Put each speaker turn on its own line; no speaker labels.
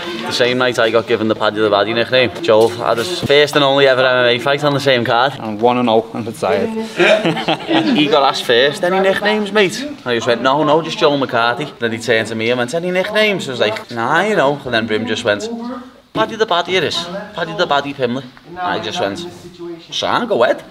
The same night I got given the Paddy The Baddy nickname, Joel had his first and only ever MMA fight on the same card.
I'm 1-0 and retired.
He got asked first, any nicknames, mate? And I just went, no, just Joel McCarthy. Then he turned to me and went, any nicknames? I was like, nah, you know. And then Brim just went, Paddy The Baddy it is. Paddy The Baddy Pimblett. And I just went, Sam, go ahead.